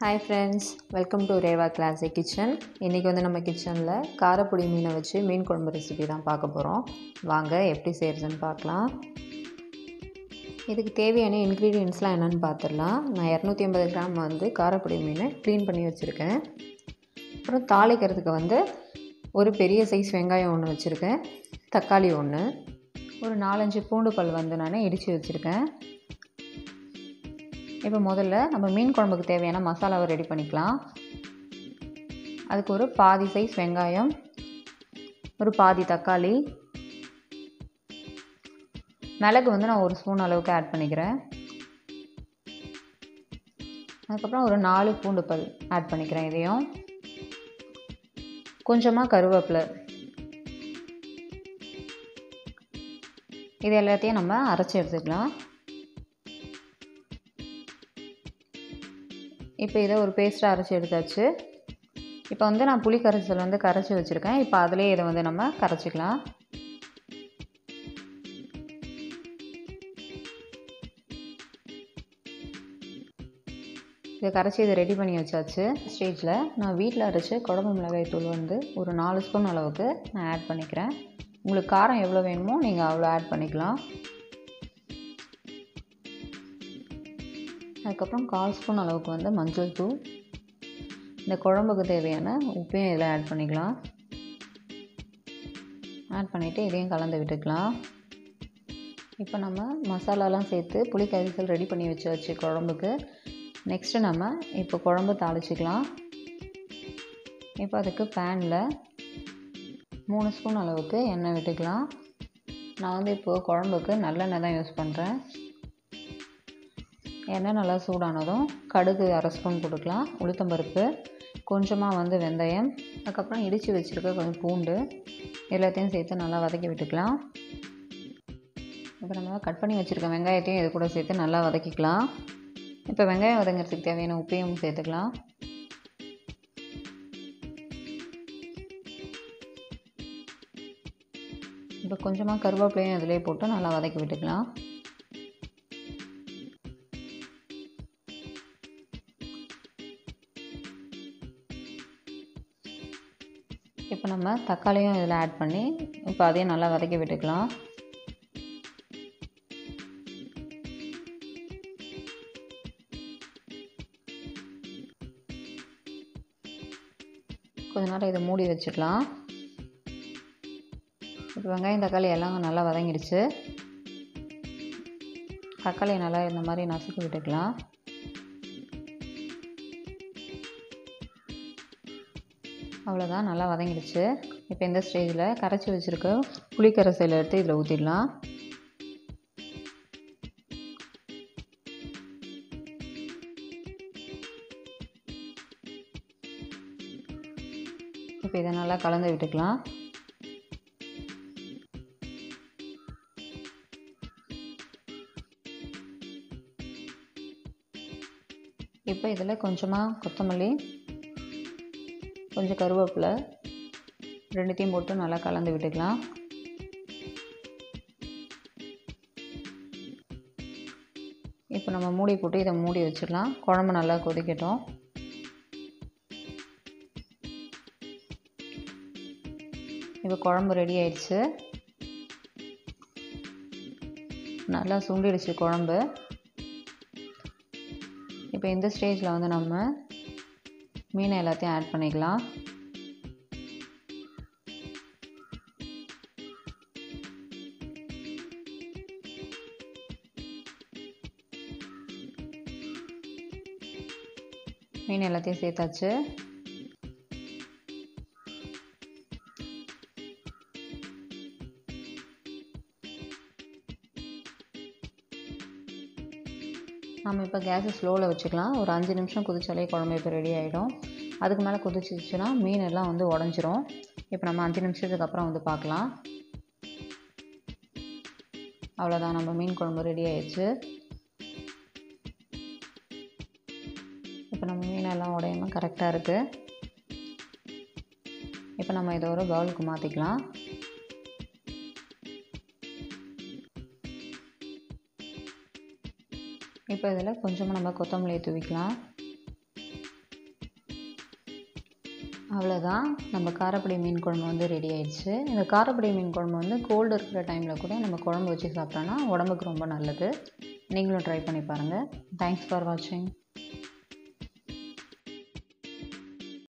Hi friends, welcome to Reva Classic Kitchen. இன்றைக்கி வந்து நம்ம கிச்சனில் காரப்பொடி மீனை வச்சு மீன் குழம்பு ரெசிபி தான் பார்க்க போகிறோம். வாங்க எப்படி செய்கிறதுன்னு பார்க்கலாம். இதுக்கு தேவையான இன்க்ரீடியன்ட்ஸ்லாம் என்னென்னு பார்த்துடலாம். நான் 250 கிராம் வந்து காரப்பொடி மீன் க்ளீன் பண்ணி வச்சுருக்கேன். அப்புறம் தாளிக்கிறதுக்கு வந்து ஒரு பெரிய சைஸ் வெங்காயம் ஒன்று வச்சுருக்கேன், தக்காளி ஒன்று, ஒரு 4-5 பூண்டு பல் வந்து நான் இடித்து வச்சுருக்கேன். இப்போ முதல்ல நம்ம மீன் குழம்புக்கு தேவையான மசாலாவை ரெடி பண்ணிக்கலாம். அதுக்கு ஒரு பாதி சைஸ் வெங்காயம், ஒரு பாதி தக்காளி, மிளகு வந்து நான் ஒரு ஸ்பூன் அளவுக்கு ஆட் பண்ணிக்கிறேன். அதுக்கப்புறம் ஒரு 4 பூண்டு பல் ஆட் பண்ணிக்கிறேன். இதையும் கொஞ்சமாக கருவேப்பிலை, இது எல்லாத்தையும் நம்ம அரைச்சி எடுத்துக்கலாம். இப்போ இதை ஒரு பேஸ்ட்டாக அரைச்சி எடுத்தாச்சு. இப்போ வந்து நான் புளி கரைசல் வந்து கரைச்சி வச்சுருக்கேன். இப்போ அதிலே இதை வந்து நம்ம கரைச்சிக்கலாம். இதை கரைச்சி இதை ரெடி பண்ணி வச்சாச்சு. ஸ்டேஜில் நான் வீட்டில் அரைச்சி குழம்பு மிளகாய் தூள் வந்து ஒரு 4 ஸ்பூன் அளவுக்கு நான் ஆட் பண்ணிக்கிறேன். உங்களுக்கு காரம் எவ்வளோ வேணுமோ நீங்கள் அவ்வளோ ஆட் பண்ணிக்கலாம். அதுக்கப்புறம் 1/4 ஸ்பூன் அளவுக்கு வந்து மஞ்சள் தூள், இந்த குழம்புக்கு தேவையான உப்பையும் இதில் ஆட் பண்ணிக்கலாம். ஆட் பண்ணிவிட்டு இதையும் கலந்து விட்டுக்கலாம். இப்போ நம்ம மசாலாலாம் சேர்த்து புளி கரைசல் ரெடி பண்ணி வச்சு குழம்புக்கு. நெக்ஸ்ட்டு நம்ம இப்போ குழம்பு தாளிச்சிக்கலாம். இப்போ அதுக்கு பேனில் 3 ஸ்பூன் அளவுக்கு எண்ணெய் விட்டுக்கலாம். நான் வந்து இப்போது குழம்புக்கு நல்லெண்ணெய் தான் யூஸ் பண்ணுறேன். எண்ணெய் நல்லா சூடானதும் கடுகு 1/2 ஸ்பூன் போட்டுக்கலாம், உளுத்தம்பருப்பு, கொஞ்சமாக வந்து வெந்தயம், அதுக்கப்புறம் இடித்து வச்சுருக்க கொஞ்சம் பூண்டு, எல்லாத்தையும் சேர்த்து நல்லா வதக்கி விட்டுக்கலாம். இப்போ நம்ம கட் பண்ணி வச்சுருக்க வெங்காயத்தையும் இது கூட சேர்த்து நல்லா வதக்கிக்கலாம். இப்போ வெங்காயம் வதங்கிறதுக்கு தேவையான உப்பையும் சேர்த்துக்கலாம். இப்போ கொஞ்சமாக கருவேப்பிலையும் அதிலே போட்டு நல்லா வதக்கி விட்டுக்கலாம். இப்போ நம்ம தக்காளியும் இதில் ஆட் பண்ணி இப்போ அதையும் நல்லா வதக்கி விட்டுக்கலாம். கொஞ்ச நேரம் இதை மூடி வச்சுக்கலாம். இப்போ வெங்காயம் தக்காளி எல்லாம் நல்லா வதங்கிடுச்சு. தக்காளியை நல்லா இந்த மாதிரி நசுக்கி விட்டுக்கலாம். அவ்வளோதான், நல்லா வதங்கிடுச்சு. இப்போ இந்த ஸ்டேஜில் கரைச்சி வச்சுருக்க புளி கரைசலை எடுத்து இதில் ஊற்றிடலாம். இப்போ இதை நல்லா கலந்து விட்டுக்கலாம். இப்போ இதில் கொஞ்சமாக கொத்தமல்லி, கொஞ்சம் கருவேப்பிலை, ரெண்டுத்தையும் போட்டு நல்லா கலந்து விட்டுக்கலாம். இப்போ நம்ம மூடி போட்டு இதை மூடி வச்சிடலாம். குழம்பு நல்லா கொதிக்கட்டும். இப்போ குழம்பு ரெடி ஆயிடுச்சு. நல்லா சுண்டிடுச்சு குழம்பு. இப்போ இந்த ஸ்டேஜில் வந்து நம்ம மீனை எல்லாத்தையும் ஆட் பண்ணிக்கலாம். மீன் எல்லாத்தையும் சேர்த்தாச்சு. நம்ம இப்போ கேஸை ஸ்லோவில் வச்சுக்கலாம். ஒரு 5 நிமிஷம் கொதிச்சாலே குழம்பு இப்போ ரெடி ஆகிடும். அதுக்கு மேலே கொதிச்சிச்சுன்னா மீன் எல்லாம் வந்து உடஞ்சிரும். இப்போ நம்ம 5 நிமிஷத்துக்கு அப்புறம் வந்து பார்க்கலாம். அவ்வளோதான், நம்ம மீன் குழம்பு ரெடி ஆயிடுச்சு. இப்போ நம்ம மீனெல்லாம் உடையாமல் கரெக்டாக இருக்குது. இப்போ நம்ம இதை ஒரு பவுலுக்கு மாற்றிக்கலாம். இப்போ இதில் கொஞ்சமாக நம்ம கொத்தமல்லி தூவிக்கலாம். அவ்வளோதான், நம்ம காரப்பொடி மீன் குழம்பு வந்து ரெடி ஆயிடுச்சு. இந்த காரப்பொடி மீன் குழம்பு வந்து கோல்டு இருக்கிற டைமில் கூட நம்ம குழம்பு வச்சு சாப்பிட்டோன்னா உடம்புக்கு ரொம்ப நல்லது. நீங்களும் ட்ரை பண்ணி பாருங்கள். தேங்க்ஸ் ஃபார் வாட்சிங்.